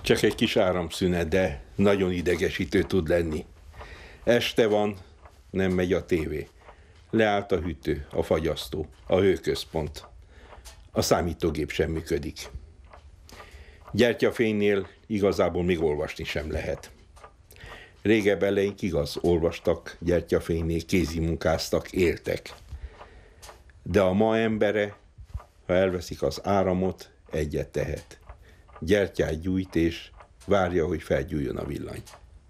Csak egy kis áramszünet, de nagyon idegesítő tud lenni. Este van, nem megy a tévé. Leállt a hűtő, a fagyasztó, a hőközpont. A számítógép sem működik. Gyertyafénynél igazából még olvasni sem lehet. Régebb eleink igaz, olvastak gyertyafénynél, kézimunkáztak, éltek. De a ma embere, ha elveszik az áramot, egyet tehet. Gyertyát gyújt és várja, hogy felgyújjon a villany.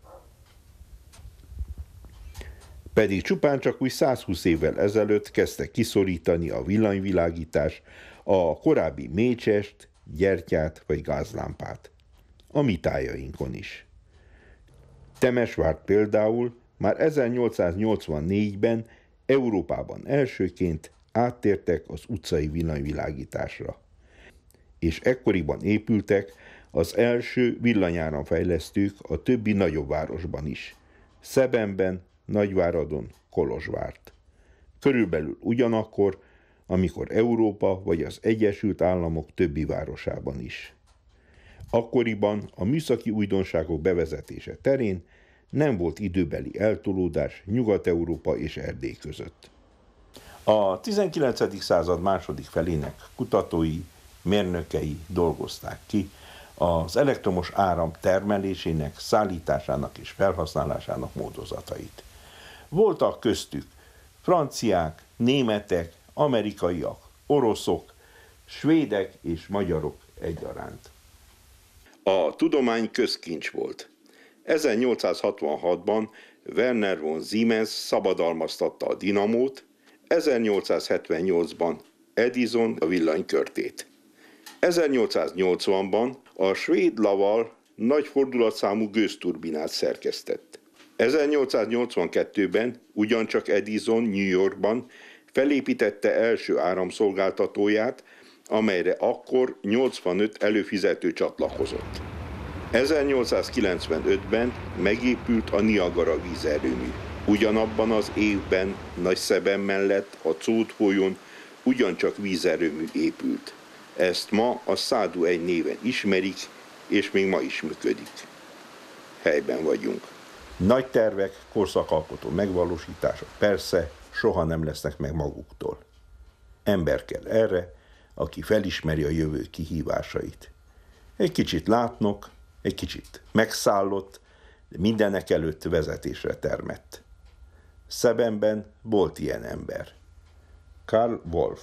Pedig csupán csak úgy 120 évvel ezelőtt kezdte kiszorítani a villanyvilágítás a korábbi mécsest, gyertyát vagy gázlámpát. A mi tájainkon is. Temesvárt például már 1884-ben Európában elsőként áttértek az utcai villanyvilágításra. És ekkoriban épültek az első villanyáramfejlesztők a többi nagyobb városban is. Szebenben, Nagyváradon, Kolozsvárt. Körülbelül ugyanakkor, amikor Európa vagy az Egyesült Államok többi városában is. Akkoriban a műszaki újdonságok bevezetése terén nem volt időbeli eltolódás Nyugat-Európa és Erdély között. A 19. század második felének kutatói, mérnökei dolgozták ki az elektromos áram termelésének, szállításának és felhasználásának módozatait. Voltak köztük franciák, németek, amerikaiak, oroszok, svédek és magyarok egyaránt. A tudomány közkincs volt. 1866-ban Werner von Siemens szabadalmaztatta a dinamót, 1878-ban Edison a villanykörtét. 1880-ban a svéd Laval nagy fordulatszámú gőzturbinát szerkesztett. 1882-ben ugyancsak Edison New Yorkban felépítette első áramszolgáltatóját, amelyre akkor 85 előfizető csatlakozott. 1895-ben megépült a Niagara vízerőmű. Ugyanabban az évben Nagyszeben mellett a Czód folyón ugyancsak vízerőmű épült. Ezt ma a Szádu 1 néven ismerik, és még ma is működik. Helyben vagyunk. Nagy tervek, korszakalkotó megvalósítása persze soha nem lesznek meg maguktól. Ember kell erre, aki felismeri a jövő kihívásait. Egy kicsit látnok, egy kicsit megszállott, de mindenek előtt vezetésre termett. Szebenben volt ilyen ember. Karl Wolf.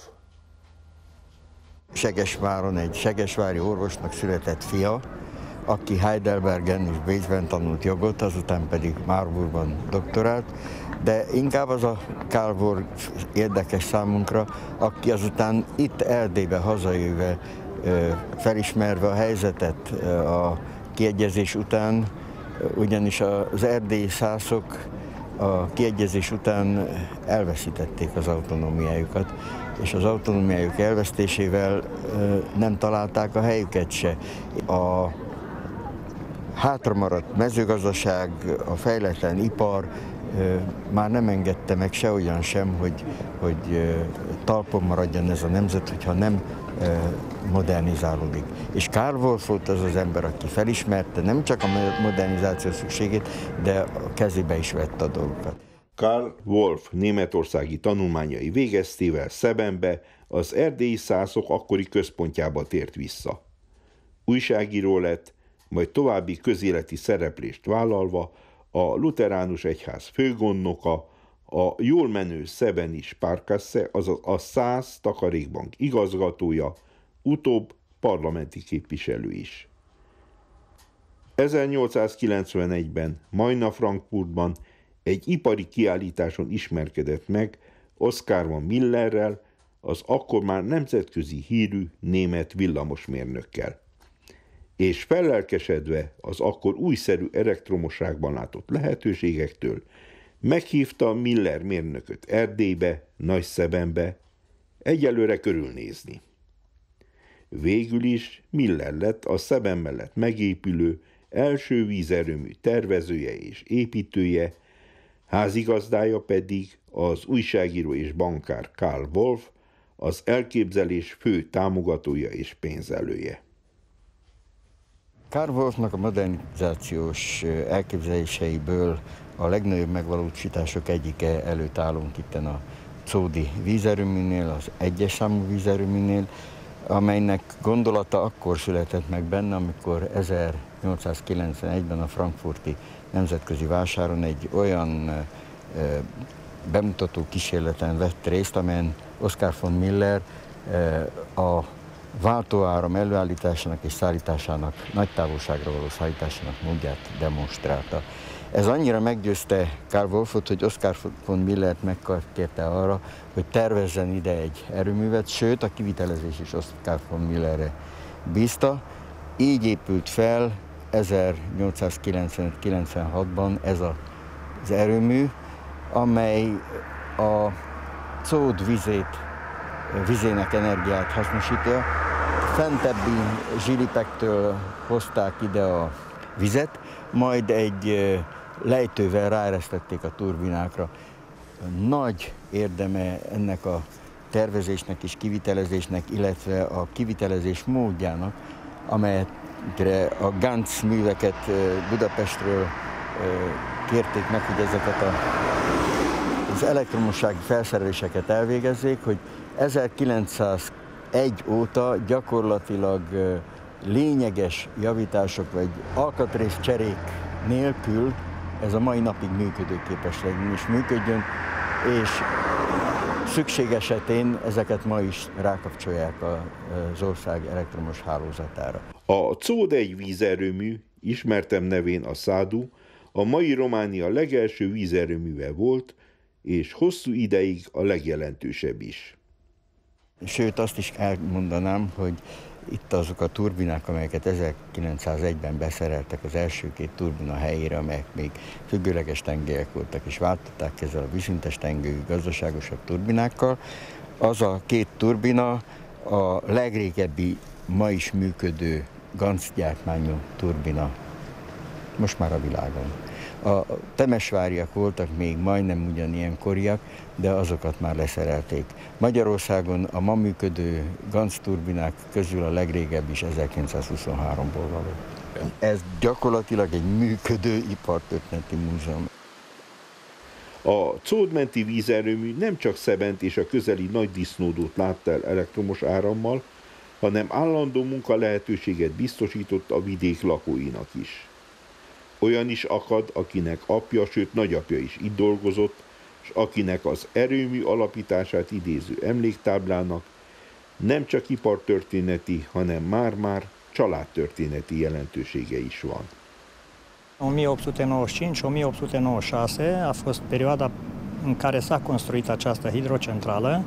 Segesváron egy segesvári orvosnak született fia, aki Heidelbergen és Bécsben tanult jogot, azután pedig Marburgban doktorált, de inkább az a Karl Wolf érdekes számunkra, aki azután itt Erdélybe hazajöve, felismerve a helyzetet a kiegyezés után, ugyanis az erdélyi szászok a kiegyezés után elveszítették az autonómiájukat, és az autonómiájuk elvesztésével nem találták a helyüket se. A hátramaradt mezőgazdaság, a fejletlen ipar már nem engedte meg sehogyan sem, hogy talpon maradjon ez a nemzet, hogyha nem modernizálódik. És Karl Wolf volt az az ember, aki felismerte nem csak a modernizáció szükségét, de a kezébe is vette a dolgokat. Karl Wolf németországi tanulmányai végeztével Szebenbe, az erdélyi szászok akkori központjába tért vissza. Újságíró lett, majd további közéleti szereplést vállalva a lutheránus egyház főgondnoka, a jól menő szebeni Sparkasse, azaz a szász takarékbank igazgatója, utóbb parlamenti képviselő is. 1891-ben Majna Frankfurtban egy ipari kiállításon ismerkedett meg Oskar von Millerrel, az akkor már nemzetközi hírű német villamosmérnökkel. És fellelkesedve az akkor újszerű elektromosságban látott lehetőségektől, meghívta Miller mérnököt Erdélybe, Nagyszebenbe, egyelőre körülnézni. Végül is Miller lett a Szeben mellett megépülő első vízerőmű tervezője és építője, házigazdája pedig az újságíró és bankár Karl Wolf, az elképzelés fő támogatója és pénzelője. Karl Wolffnak a modernizációs elképzeléseiből a legnagyobb megvalósítások egyike előtt állunk itten a Czódi vízerőműnél, az egyes számú vízerőműnél, amelynek gondolata akkor született meg benne, amikor 1891-ben a frankfurti nemzetközi vásáron egy olyan bemutató kísérleten vett részt, amelyen Oskar von Miller a váltóáram előállításának és szállításának, nagy távolságra való szállításának módját demonstrálta. Ez annyira meggyőzte Karl Wolffot, hogy Oskar von Millert megkérte arra, hogy tervezzen ide egy erőművet, sőt a kivitelezés is Oskar von Millerre bízta. Így épült fel 1895-96-ban ez az erőmű, amely a Czód vizének energiát hasznosítja. Fentebbi zsilipektől hozták ide a vizet, majd egy lejtővel ráeresztették a turbinákra. Nagy érdeme ennek a tervezésnek és kivitelezésnek, illetve a kivitelezés módjának, amelyre a Ganz műveket Budapestről kérték meg, hogy ezeket az elektromossági felszereléseket elvégezzék, hogy 1901 óta gyakorlatilag lényeges javítások vagy alkatrészcserék nélkül ez a mai napig működőképes legyen és működjön, és szükség esetén ezeket ma is rákapcsolják az ország elektromos hálózatára. A Czód egy vízerőmű, ismertebb nevén a Szádu, a mai Románia legelső vízerőműve volt, és hosszú ideig a legjelentősebb is. Sőt, azt is elmondanám, hogy itt azok a turbinák, amelyeket 1901-ben beszereltek az első két turbina helyére, amelyek még függőleges tengelyek voltak, és váltották ezzel a vízszintes tengelyű gazdaságosabb turbinákkal. Az a két turbina a legrégebbi, ma is működő Ganz gyártmányú turbina most már a világon. A temesváriak voltak még majdnem ugyanilyen koriak, de azokat már leszerelték. Magyarországon a ma működő Ganz turbinák közül a legrégebbi is 1923-ból való. Ez gyakorlatilag egy működő ipartörténeti múzeum. A Czódmenti vízerőmű nem csak Szebent és a közeli Nagy Disznódot látta el elektromos árammal, hanem állandó munka lehetőséget biztosított a vidék lakóinak is. Olyan is akad, akinek apja, sőt nagyapja is itt dolgozott, és akinek az erőmű alapítását idéző emléktáblának nem csak ipartörténeti, hanem már-már családtörténeti jelentősége is van. 1895-1896 a fost perioada în care s-a construit această hidrocentrală.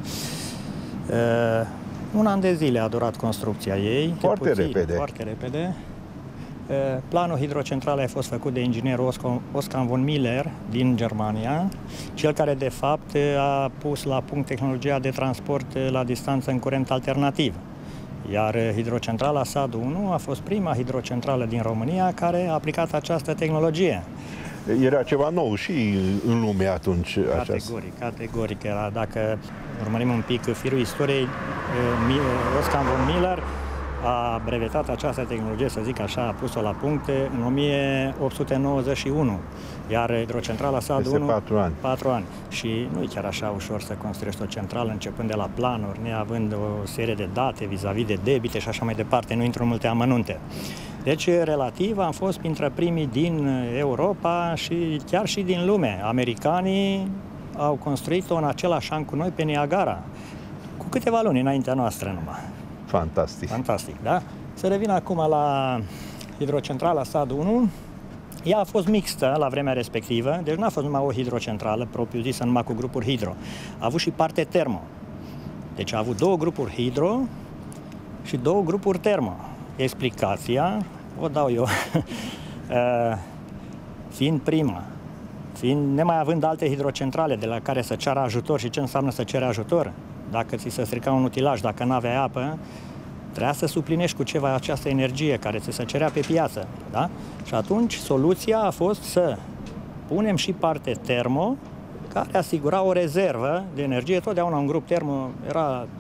Un an de zile a durat construcția ei. Foarte repede. Planul hidrocentralei a fost făcut de inginerul Oskar von Miller din Germania, cel care de fapt a pus la punct tehnologia de transport la distanță în curent alternativ. Iar hidrocentrala Sadu 1 a fost prima hidrocentrală din România care a aplicat această tehnologie. Era ceva nou și în lume atunci. Categoric era. Dacă urmărim un pic firul istoriei, Oskar von Miller a brevetat această tehnologie, să zic așa, a pus-o la punct în 1891, iar hidrocentrala Sadu 1, 4 ani. Și nu e chiar așa ușor să construiești o centrală începând de la planuri, neavând o serie de date vis-a-vis de debite și așa mai departe, nu intru în multe amănunte. Deci, relativ, am fost printre primii din Europa și chiar și din lume. Americanii au construit-o în același an cu noi pe Niagara, cu câteva luni înaintea noastră numai. Fantastic, da? Să revin acum la hidrocentrala Sadu 1. Ea a fost mixtă la vremea respectivă, deci nu a fost numai o hidrocentrală propriu-zisă numai cu grupuri hidro. A avut și parte termo. Deci a avut două grupuri hidro și două grupuri termo. Explicația o dau eu. Fiind prima, nemai având alte hidrocentrale de la care să ceară ajutor, și ce înseamnă să cere ajutor? Dacă ți se strica un utilaj, dacă nu aveai apă, trebuia să suplinești cu ceva această energie care ți se cerea pe piață. Da? Și atunci soluția a fost să punem și parte termo, care asigura o rezervă de energie. Totdeauna un grup termo era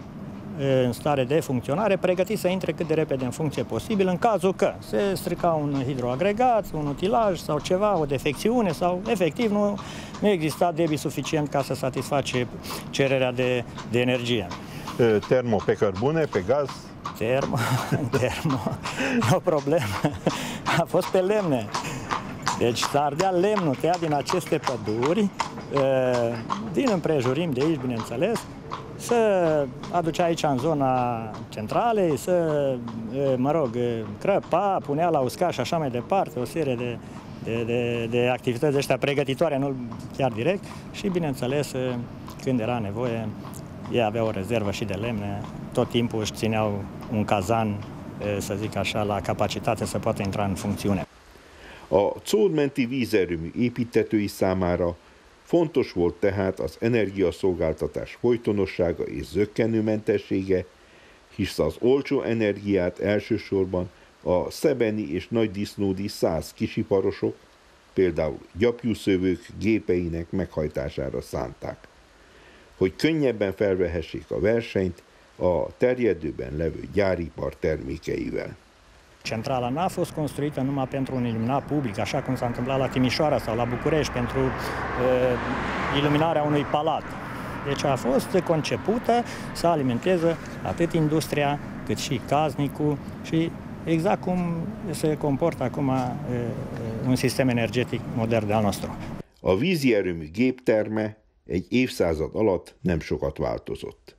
în stare de funcționare, pregătiți să intre cât de repede în funcție posibil, în cazul că se strica un hidroagregat, un utilaj sau ceva, o defecțiune sau efectiv nu exista debit suficient ca să satisface cererea de energie. Termo pe cărbune, pe gaz? Termo, o problemă. A fost pe lemne. Deci s-a ardea lemnul tăiat din aceste păduri, din împrejurim de aici, bineînțeles, să aducea aici în zona centralei, să, crăpa, punea la uscat și așa mai departe, o serie de activități ăștia pregătitoare, nu chiar direct, și bineînțeles, când era nevoie, ei aveau o rezervă și de lemne, tot timpul își țineau un cazan, să zic așa, la capacitate să poată intra în funcțiune. A Czód-menti vízerőmű építtetői számára fontos volt tehát az energiaszolgáltatás folytonossága és zökkenőmentessége, hisz az olcsó energiát elsősorban a szebeni és nagydisznódi szász kisiparosok, például gyapjúszövők gépeinek meghajtására szánták. Hogy könnyebben felvehessék a versenyt a terjedőben levő gyáripar termékeivel. Centrala n-a fost construită numai pentru un iluminat public, așa cum s-a întâmplat la Timișoara sau la București, pentru iluminarea unui palat. Deci a fost concepută să alimenteze atât industria, cât și caznicul și exact cum se comportă acum un sistem energetic modern de al nostru. A vízi erőmű gépterme egy évszázad alatt nem sokat változott.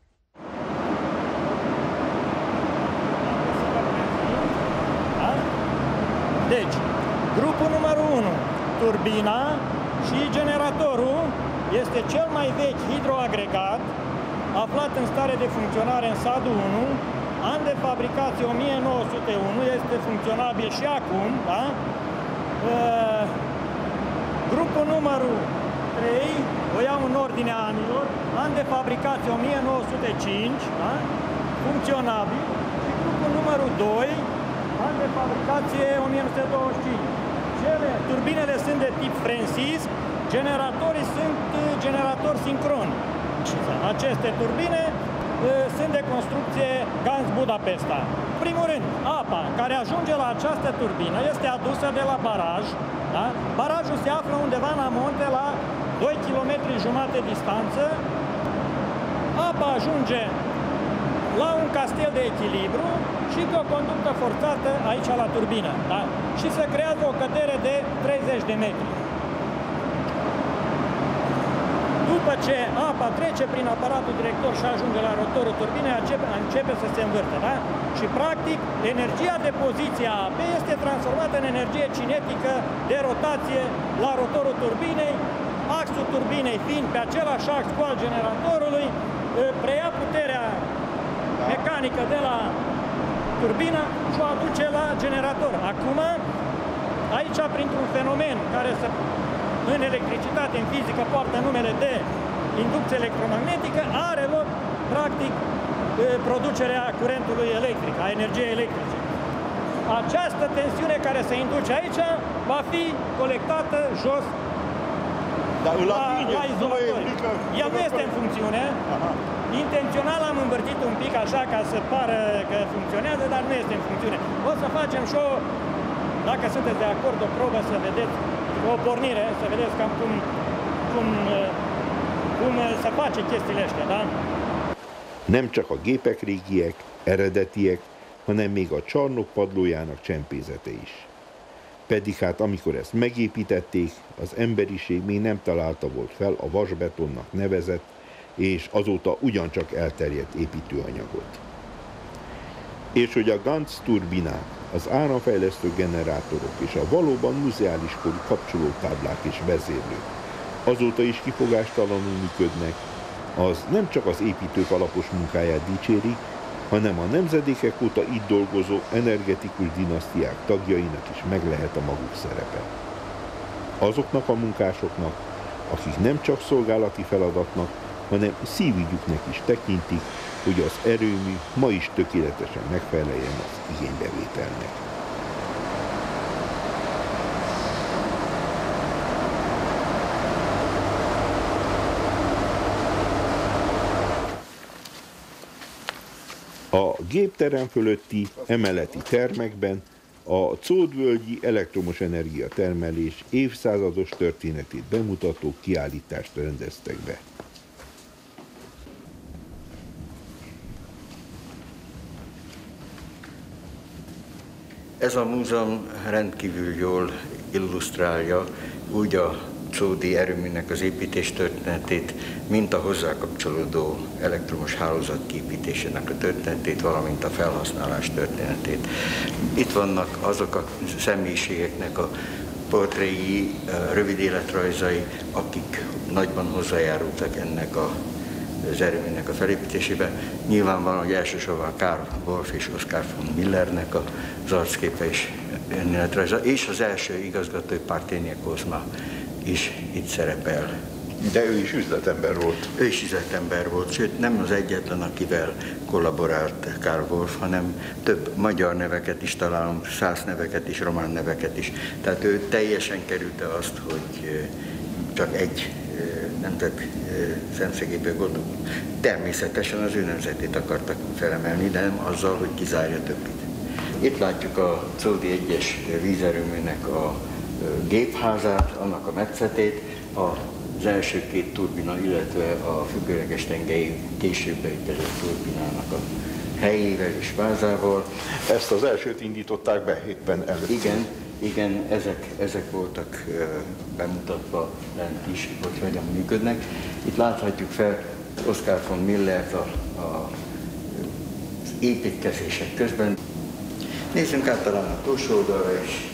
Deci, grupul numărul 1, turbina și generatorul, este cel mai vechi hidroagregat aflat în stare de funcționare în sadul 1, an de fabricație 1901, este funcționabil și acum, da? Grupul numărul 3, o iau în ordinea anilor, an de fabricație 1905, da? Funcționabil, și grupul numărul 2, an de fabricație 1925. Turbinele sunt de tip Francis, generatorii sunt generatori sincroni. Aceste turbine sunt de construcție Ganz Budapesta. În primul rând, apa care ajunge la această turbină este adusă de la baraj. Da? Barajul se află undeva în amonte la 2,5 km distanță. Apa ajunge la un castel de echilibru și pe o conductă forțată aici la turbină. Da? Și se creează o cădere de 30 de metri. După ce apa trece prin aparatul director și ajunge la rotorul turbinei, începe să se învârte. Da? Și practic, energia de poziție a apei este transformată în energie cinetică de rotație la rotorul turbinei, axul turbinei fiind pe același ax cu al generatorului, preia puterea mecanică de la turbină și o aduce la generator. Acum, aici, printr-un fenomen care în electricitate, în fizică, poartă numele de inducție electromagnetică, are loc, practic, producerea curentului electric, a energiei electrice. Această tensiune care se induce aici va fi colectată jos la izolator. El nu este în funcțiune. Intențional am învârtit un pic așa ca să pară că funcționează, dar nu este în funcțiune. O să facem și o, dacă sunteți de acord, o probă să vedeți, o pornire, să vedeți cam cum se face chestiile astea, da? Nem csak a gépek régiek, eredetiek, hanem még a csarnok padlójának csempézete is. Pedig hát amikor ezt megépítették, az emberiség még nem találta volt fel a vasbetonnak nevezett, és azóta ugyancsak elterjedt építőanyagot. És hogy a Ganz turbinák, az áramfejlesztő generátorok és a valóban muzeális korú kapcsolótáblák és vezérlők azóta is kifogástalanul működnek, az nem csak az építők alapos munkáját dicséri, hanem a nemzedékek óta itt dolgozó energetikus dinasztiák tagjainak is meg lehet a maguk szerepe. Azoknak a munkásoknak, akik nem csak szolgálati feladatnak, hanem szívügyüknek is tekintik, hogy az erőmű ma is tökéletesen megfeleljen az igénybevételnek. A gépterem fölötti emeleti termekben a Czódvölgyi elektromos energia termelés évszázados történetét bemutató kiállítást rendeztek be. Ez a múzeum rendkívül jól illusztrálja úgy a czódi erőműnek az építés történetét, mint a hozzá kapcsolódó elektromos hálózat kiépítésének a történetét, valamint a felhasználás történetét. Itt vannak azok a személyiségeknek a portréi, rövid életrajzai, akik nagyban hozzájárultak ennek az erőműnek a felépítésébe. Nyilvánvalóan, hogy elsősorban Karl Wolf és Oskar von Millernek az arcképe is önéletrajza, és az első igazgató Parthenia Kozma is itt szerepel. De ő is üzletember volt. Ő is üzletember volt, sőt nem az egyetlen, akivel kollaborált Karl Wolf, hanem több magyar neveket is találunk, szász neveket is, román neveket is. Tehát ő teljesen kerülte azt, hogy csak egy nemzet szemszögéből gondolunk. Természetesen az ő nemzetét akartak felemelni, de nem azzal, hogy kizárja többit. Itt látjuk a Czódi 1-es vízerőműnek a gépházát, annak a metszetét, az első két turbina, illetve a függőleges tengelyű később beütezett turbinának a helyével és vázával. Ezt az elsőt indították be éppen előtt. Igen, ezek voltak bemutatva lent is, hogy hogyan működnek. Itt láthatjuk fel Oskar von Millert az építkezések közben. Nézzünk át talán a túlsó oldalra is.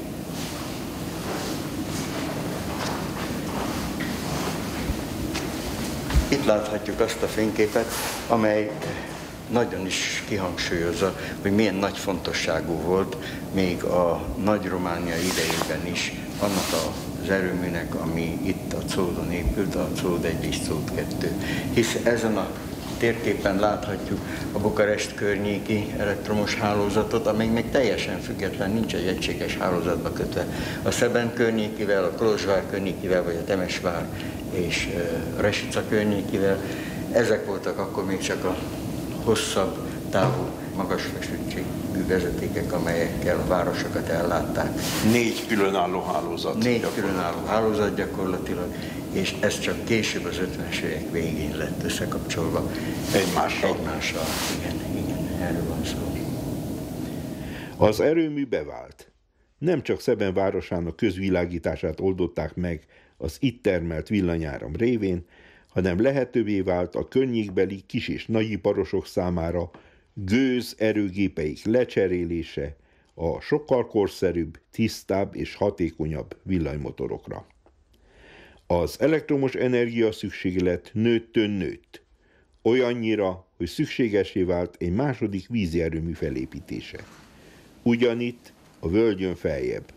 Itt láthatjuk azt a fényképet, amely nagyon is kihangsúlyozza, hogy milyen nagy fontosságú volt még a Nagy-Románia idejében is annak az erőműnek, ami itt a Czódon épült, a Czód 1 és Czód 2. Hisz ezen a térképen láthatjuk a Bukarest környéki elektromos hálózatot, amely még teljesen független, nincs egy egységes hálózatba kötve. A Szeben környékivel, a Kolozsvár környékivel, vagy a Temesvár és Resica környékivel. Ezek voltak akkor még csak a hosszabb távú, magas feszültségű vezetékek, amelyekkel a városokat ellátták. 4 különálló hálózat. 4 különálló hálózat gyakorlatilag, és ez csak később az 50-es évek végén lett összekapcsolva. Egymással, igen, erről van szó. Az erőmű bevált. Nem csak Szeben városának közvilágítását oldották meg az itt termelt villanyáram révén, hanem lehetővé vált a környékbeli kis- és nagyiparosok számára gőz erőgépeik lecserélése a sokkal korszerűbb, tisztább és hatékonyabb villanymotorokra. Az elektromos energia szükséglet nőtt, olyannyira, hogy szükségessé vált egy második vízi erőmű felépítése. Ugyanitt a völgyön feljebb.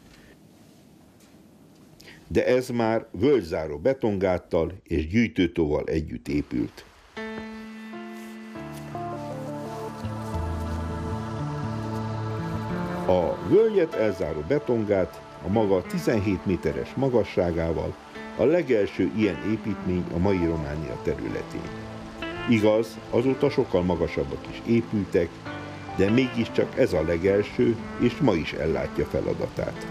De ez már völgyzáró betongáttal és gyűjtőtóval együtt épült. A völgyet elzáró betongát a maga 17 méteres magasságával a legelső ilyen építmény a mai Románia területén. Igaz, azóta sokkal magasabbak is épültek, de mégiscsak ez a legelső, és ma is ellátja feladatát.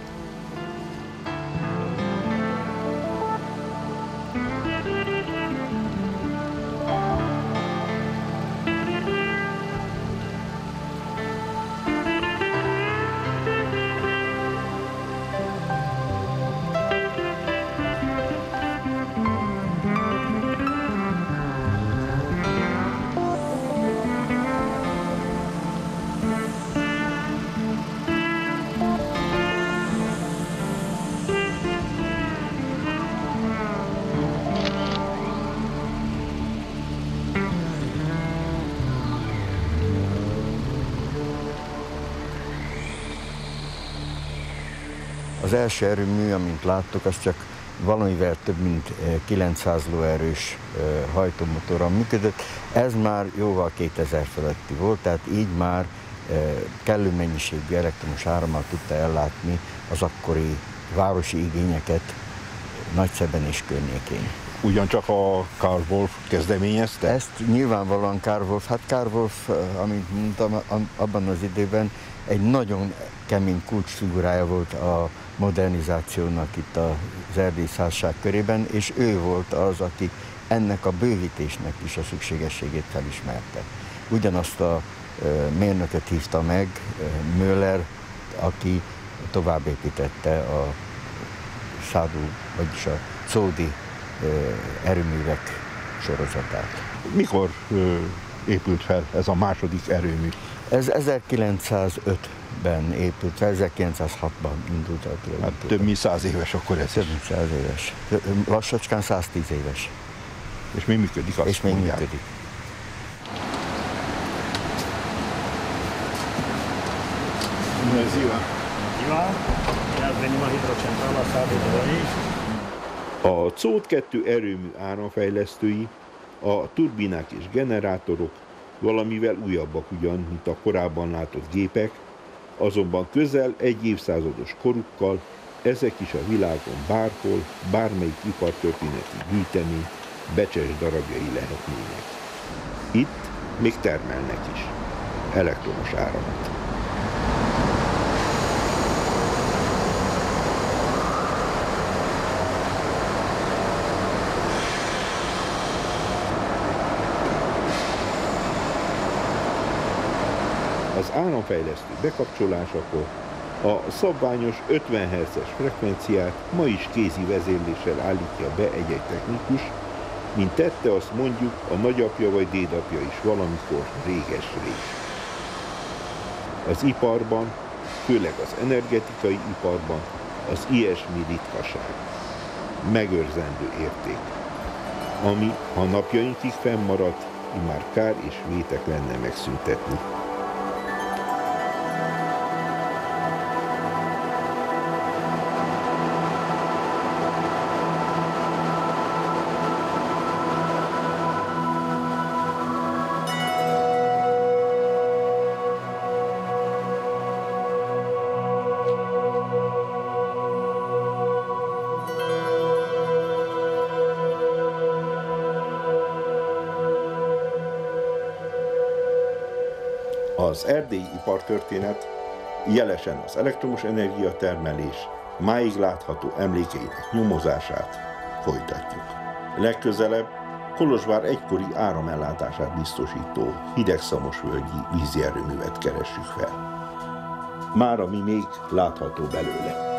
Az első erőmű, amint láttuk, az csak valamivel több mint 900 lóerős hajtómotorral működött. Ez már jóval 2000 fölötti volt, tehát így már kellő mennyiségű elektromos árammal tudta ellátni az akkori városi igényeket Nagyszeben és környékén. Ugyancsak a Karl Wolf kezdeményezte? Ezt nyilvánvalóan Karl Wolf, Karl Wolf, amint mondtam, abban az időben egy nagyon kemény kulcsfigurája volt a modernizációnak itt az erdélyi százság körében, és ő volt az, aki ennek a bővítésnek is a szükségességét felismerte. Ugyanazt a mérnököt hívta meg, Müller, aki továbbépítette a Szádú, vagyis a Czódi erőművek sorozatát. Mikor épült fel ez a második erőmű? Ez 1905-ben épült fel, 1906-ban indult el. Hát több mint 100 éves akkor ez. Több mint 100 éves. Lassacskán 110 éves. És még működik, azt és még mondják. működik. Bună ziua! A CÓD 2 erőmű áramfejlesztői, a turbinák és generátorok valamivel újabbak ugyan, mint a korábban látott gépek, azonban közel egy évszázados korukkal ezek is a világon bárhol, bármelyik ipartörténeti gyűjtemény becses darabjai lehetnének. Itt még termelnek is elektromos áramot. Az áramfejlesztő bekapcsolásakor a szabványos 50 Hz-es frekvenciát ma is kézi vezérléssel állítja be egy-egy technikus, mint tette azt mondjuk a nagyapja vagy dédapja is valamikor réges-rég. Az iparban, főleg az energetikai iparban az ilyesmi ritkaság, megőrzendő érték, ami, ha napjainkig fennmaradt, immár kár és vétek lenne megszüntetni. Az erdélyi ipartörténet, jelesen az elektromos energiatermelés máig látható emlékeinek nyomozását folytatjuk. Legközelebb Kolozsvár egykori áramellátását biztosító hidegszamosvölgyi vízierőművet keressük fel. Mára mi még látható belőle.